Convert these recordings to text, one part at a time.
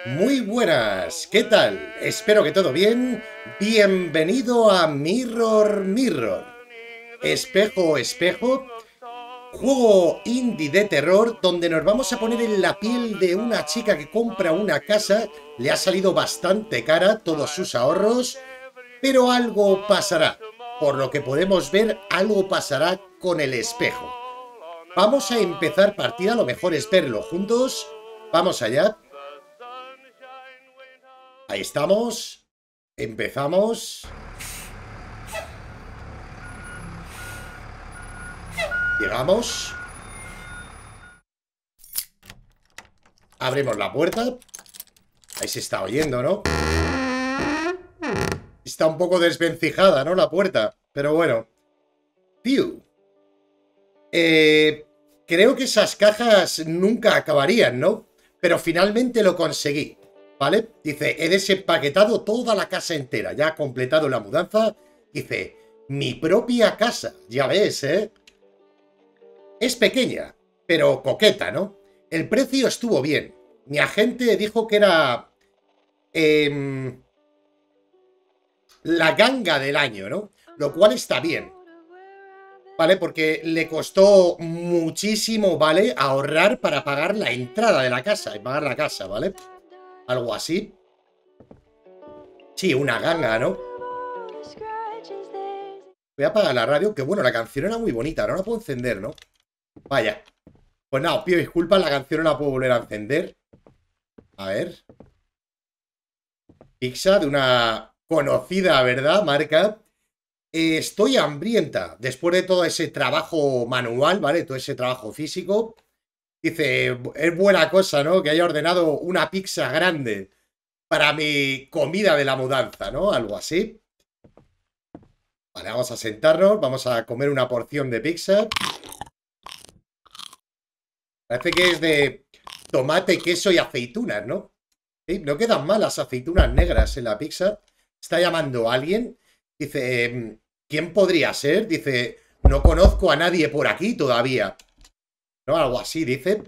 Muy buenas, ¿qué tal? Espero que todo bien. Bienvenido a Mirror Mirror. Espejo, espejo. Juego indie de terror donde nos vamos a poner en la piel de una chica que compra una casa. Le ha salido bastante cara todos sus ahorros, pero algo pasará. Por lo que podemos ver, algo pasará con el espejo. Vamos a empezar partida, lo mejor es verlo juntos. Vamos allá. Ahí estamos. Empezamos. Llegamos. Abrimos la puerta. Ahí se está oyendo, ¿no? Está un poco desvencijada, ¿no? La puerta. Pero bueno. Piu. Creo que esas cajas nunca acabarían, ¿no? Pero finalmente lo conseguí. ¿Vale? Dice, he desempaquetado toda la casa entera. Ya ha completado la mudanza. Dice, mi propia casa. Ya ves, ¿eh? Es pequeña, pero coqueta, ¿no? El precio estuvo bien. Mi agente dijo que era la ganga del año, ¿no? Lo cual está bien, ¿vale? Porque le costó muchísimo, ¿vale? Ahorrar para pagar la entrada de la casa y pagar la casa, ¿vale? Algo así. Sí, una ganga, ¿no? Voy a apagar la radio, que bueno, la canción era muy bonita, no la puedo encender, ¿no? Vaya. Pues nada, os pido disculpas, la canción no la puedo volver a encender. A ver. Pizza de una conocida, ¿verdad? Marca. Estoy hambrienta. Después de todo ese trabajo manual, ¿vale? Todo ese trabajo físico. Dice, es buena cosa, ¿no? Que haya ordenado una pizza grande para mi comida de la mudanza, ¿no? Algo así. Vale, vamos a sentarnos. Vamos a comer una porción de pizza. Parece que es de tomate, queso y aceitunas, ¿no? Sí, no quedan mal las aceitunas negras en la pizza. Está llamando a alguien. Dice, ¿quién podría ser? Dice, no conozco a nadie por aquí todavía. ¿No? Algo así, dice.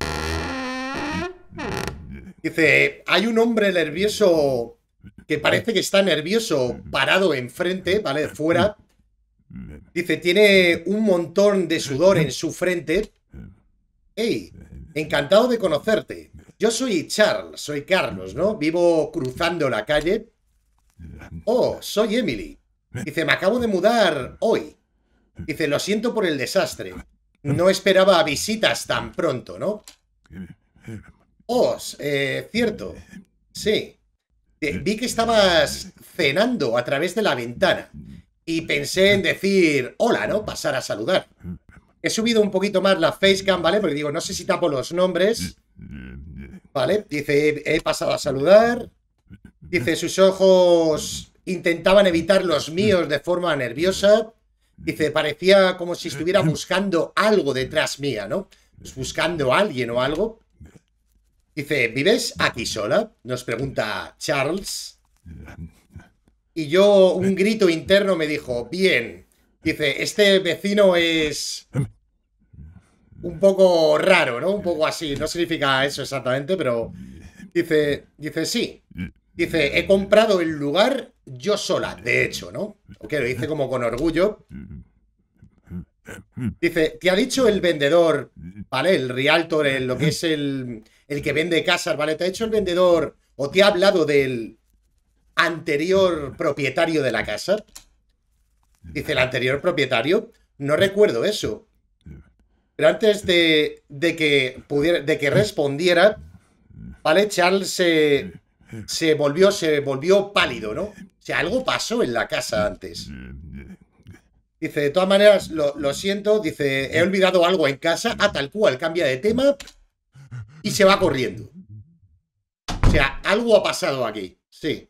Dice, hay un hombre nervioso que parece que está nervioso parado enfrente, ¿vale? Fuera. Dice, tiene un montón de sudor en su frente. Hey, encantado de conocerte. Yo soy Charles, soy Carlos, ¿no? Vivo cruzando la calle. Oh, soy Emily. Dice, me acabo de mudar hoy. Dice, lo siento por el desastre. No esperaba visitas tan pronto, ¿no? Oh, cierto. Sí. Vi que estabas cenando a través de la ventana. Y pensé en decir hola, ¿no? Pasar a saludar. He subido un poquito más la facecam, ¿vale? Porque digo, no sé si tapo los nombres. ¿Vale? Dice, he pasado a saludar. Dice, sus ojos intentaban evitar los míos de forma nerviosa. Dice, parecía como si estuviera buscando algo detrás mía, ¿no? Pues buscando a alguien o algo. Dice, ¿vives aquí sola? Nos pregunta Charles. Y yo, un grito interno me dijo, bien. Dice, este vecino es un poco raro, ¿no? Un poco así. No significa eso exactamente, pero dice, sí. Dice, he comprado el lugar yo sola, de hecho, ¿no? Ok, lo dice como con orgullo. Dice, te ha dicho el vendedor, ¿vale? El realtor, lo que es el que vende casas, ¿vale? Te ha dicho el vendedor o te ha hablado del anterior propietario de la casa. Dice, el anterior propietario, no recuerdo eso. Pero antes de que respondiera, ¿vale? Charles se volvió pálido, ¿no? O sea, algo pasó en la casa antes. Dice, de todas maneras, lo siento. Dice, he olvidado algo en casa. Ah, tal cual, cambia de tema y se va corriendo. O sea, algo ha pasado aquí. Sí.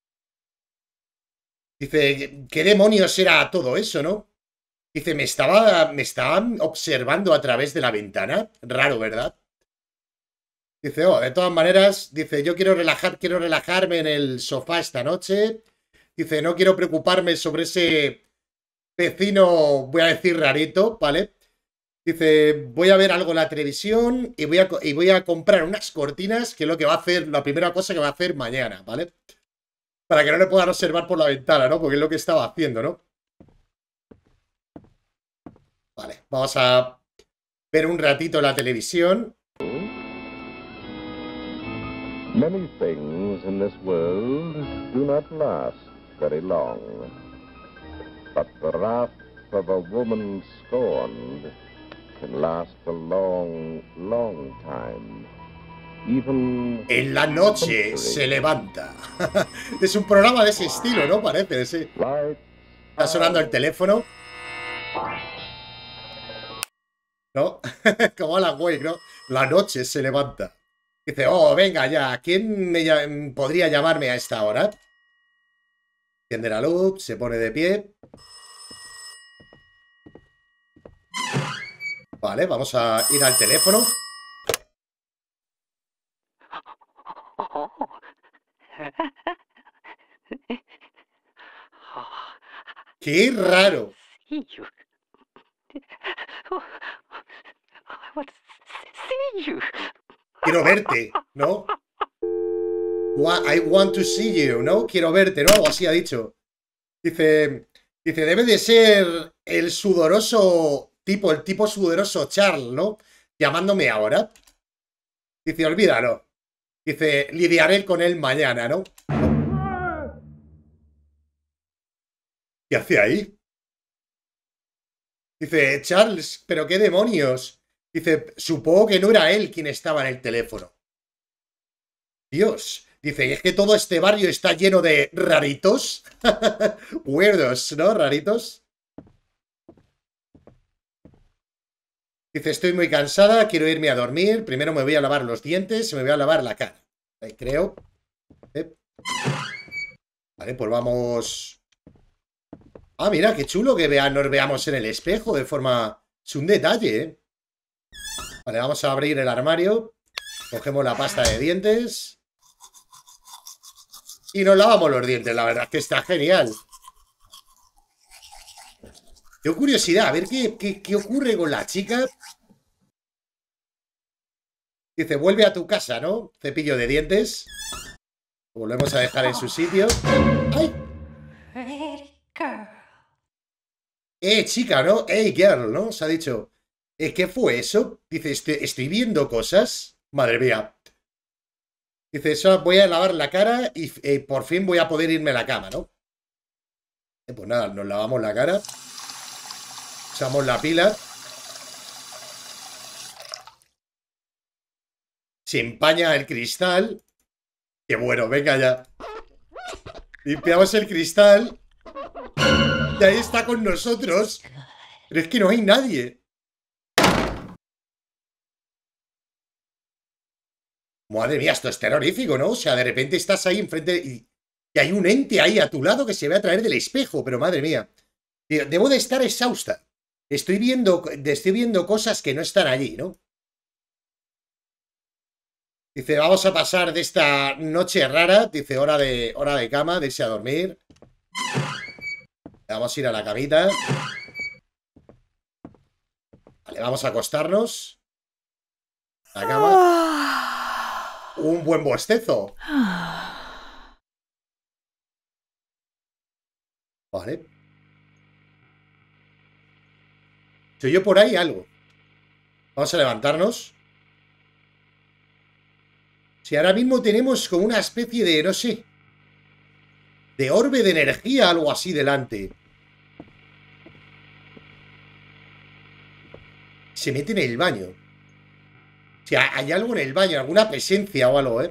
Dice, ¿qué demonios era todo eso, no? Dice, me estaban observando a través de la ventana. Raro, ¿verdad? Dice, oh, de todas maneras, dice, yo quiero relajarme en el sofá esta noche. Dice, no quiero preocuparme sobre ese vecino, voy a decir rarito, ¿vale? Dice, voy a ver algo en la televisión y voy a comprar unas cortinas, que es lo que va a hacer, la primera cosa que va a hacer mañana, ¿vale? Para que no le puedan observar por la ventana, ¿no? Porque es lo que estaba haciendo, ¿no? Vale, vamos a ver un ratito la televisión. Many things in this world do not last very long, but the wrath of a woman scorned can last a long, long time. Even En la noche se levanta. Es un programa de ese estilo, ¿no? Parece, sí. Está sonando el teléfono. ¿No? Como Alan Wake, ¿no? La noche se levanta. Dice, oh, venga ya, ¿quién podría llamarme a esta hora? Enciende la luz, se pone de pie. Vale, vamos a ir al teléfono. ¡Qué raro! Quiero verte, ¿no? I want to see you, ¿no? Quiero verte, ¿no? Algo así ha dicho. Dice, debe de ser el sudoroso tipo, el tipo sudoroso Charles, ¿no? Llamándome ahora. Dice, olvídalo. Dice, lidiaré con él mañana, ¿no? ¿Qué hace ahí? Dice, Charles, ¿pero qué demonios? Dice, supongo que no era él quien estaba en el teléfono. Dios. Dice, es que todo este barrio está lleno de raritos. Weirdos, ¿no? Raritos. Dice, estoy muy cansada, quiero irme a dormir. Primero me voy a lavar los dientes y me voy a lavar la cara. Creo. Vale, pues vamos... Ah, mira, qué chulo que nos veamos en el espejo de forma... Es un detalle, ¿eh? Vale, vamos a abrir el armario. Cogemos la pasta de dientes. Y nos lavamos los dientes, la verdad es que está genial. Tengo curiosidad, a ver qué ocurre con la chica. Dice, vuelve a tu casa, ¿no? Cepillo de dientes. Lo volvemos a dejar en su sitio. ¡Ay! Chica, ¿no? Hey, girl, ¿no? Se ha dicho. ¿Qué fue eso? Dice, estoy viendo cosas. Madre mía. Dice, eso voy a lavar la cara y por fin voy a poder irme a la cama, ¿no? Pues nada, nos lavamos la cara. Usamos la pila. Se empaña el cristal. ¡Qué bueno! Venga ya. Limpiamos el cristal. Y ahí está con nosotros. Pero es que no hay nadie. Madre mía, esto es terrorífico, ¿no? O sea, de repente estás ahí enfrente y hay un ente ahí a tu lado que se ve a través del espejo. Pero madre mía. Debo de estar exhausta. Estoy viendo cosas que no están allí, ¿no? Dice, vamos a pasar de esta noche rara. Dice, hora de cama, de irse a dormir. Vamos a ir a la camita. Vale, vamos a acostarnos. La cama. Un buen bostezo. Vale. Se oye por ahí algo. Vamos a levantarnos. Si ahora mismo tenemos como una especie de, no sé, de orbe de energía, algo así delante. Se mete en el baño. O sea, hay algo en el baño, alguna presencia o algo, ¿eh?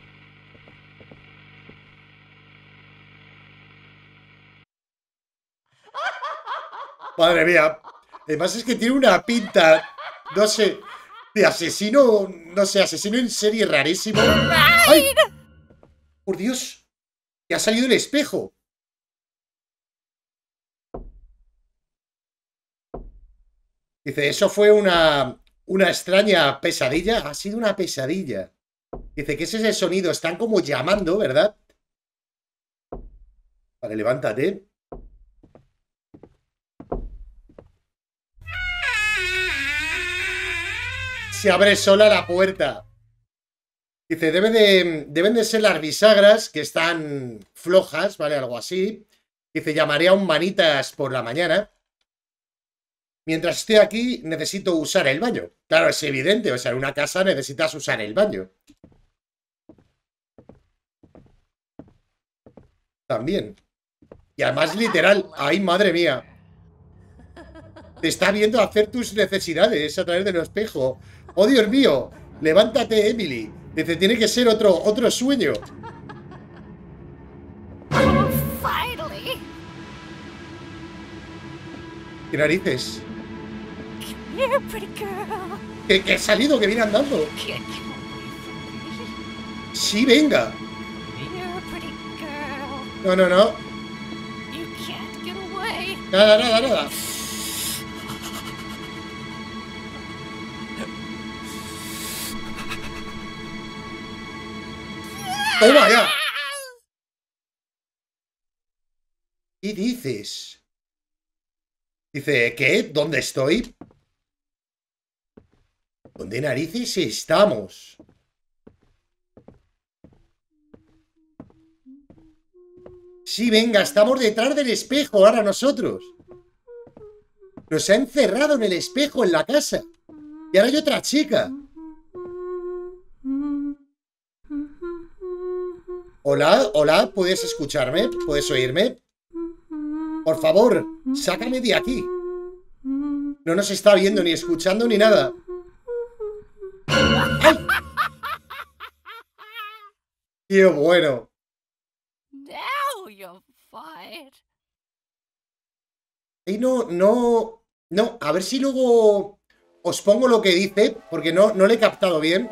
Madre mía. Además es que tiene una pinta, no sé, de asesino, no sé, asesino en serie rarísimo. ¡Ay! ¡Por Dios! ¡Que ha salido el espejo! Dice, eso fue una extraña pesadilla. Ha sido una pesadilla. Dice, ¿qué es ese sonido? Están como llamando, ¿verdad? Vale, levántate. Se abre sola la puerta. Dice, deben de ser las bisagras que están flojas, ¿vale? Algo así. Dice, llamaré a un manitas por la mañana. Mientras estoy aquí, necesito usar el baño. Claro, es evidente. O sea, en una casa necesitas usar el baño. También. Y además literal. ¡Ay, madre mía! Te está viendo hacer tus necesidades a través del espejo. ¡Oh, Dios mío! Levántate, Emily. Dice, tiene que ser otro sueño. ¿Qué narices? Que he salido, que viene andando. Sí, venga. No, no, no. Nada, nada, nada. ¡Toma ya! ¿Qué dices? Dice, ¿qué? ¿Dónde estoy? ¿Dónde narices estamos? Sí, venga, estamos detrás del espejo ahora nosotros. Nos ha encerrado en el espejo en la casa. Y ahora hay otra chica. Hola, hola, ¿puedes escucharme? ¿Puedes oírme? Por favor, sácame de aquí. No nos está viendo ni escuchando ni nada. ¡Ay! ¡Qué bueno! Y no, a ver si luego os pongo lo que dice, porque no le he captado bien.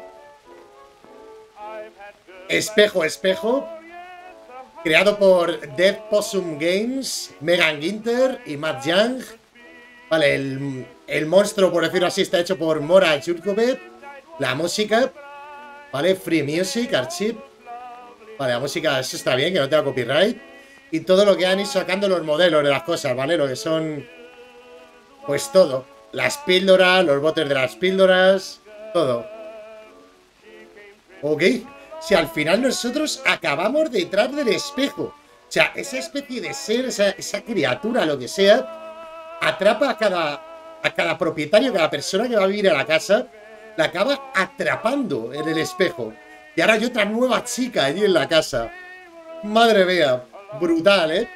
Espejo, espejo. Creado por Dead Possum Games, Megan Ginter y Matt Young. Vale, el monstruo, por decirlo así, está hecho por Mora Jurkovic. La música, vale, Free Music, Archive. Vale, la música, eso está bien, que no tenga copyright. Y todo lo que han ido sacando los modelos de las cosas, ¿vale? Lo que son, pues todo. Las píldoras, los botes de las píldoras, todo. Ok. Si al final nosotros acabamos detrás del espejo. O sea, esa especie de ser, esa criatura, lo que sea, atrapa a cada propietario, a cada persona que va a vivir a la casa, la acaba atrapando en el espejo. Y ahora hay otra nueva chica allí en la casa. Madre mía, brutal, ¿eh?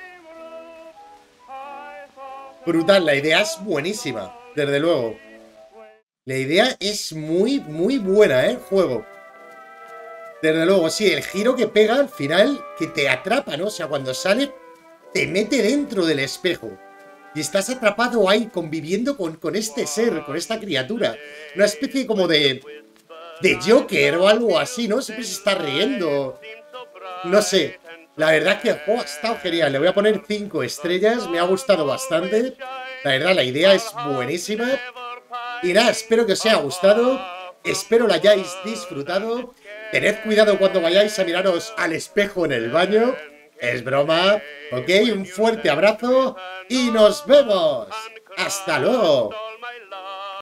Brutal, la idea es buenísima, desde luego. La idea es muy, muy buena, ¿eh? Juego. Desde luego, sí, el giro que pega al final, que te atrapa, ¿no? O sea, cuando sale, te mete dentro del espejo. Y estás atrapado ahí, conviviendo con este ser, con esta criatura. Una especie como de Joker o algo así, ¿no? Siempre se está riendo. No sé. La verdad es que el juego ha estado genial. Le voy a poner 5 estrellas. Me ha gustado bastante. La verdad, la idea es buenísima. Y nada, espero que os haya gustado. Espero la hayáis disfrutado. Tened cuidado cuando vayáis a miraros al espejo en el baño. Es broma. Ok, un fuerte abrazo y nos vemos. ¡Hasta luego!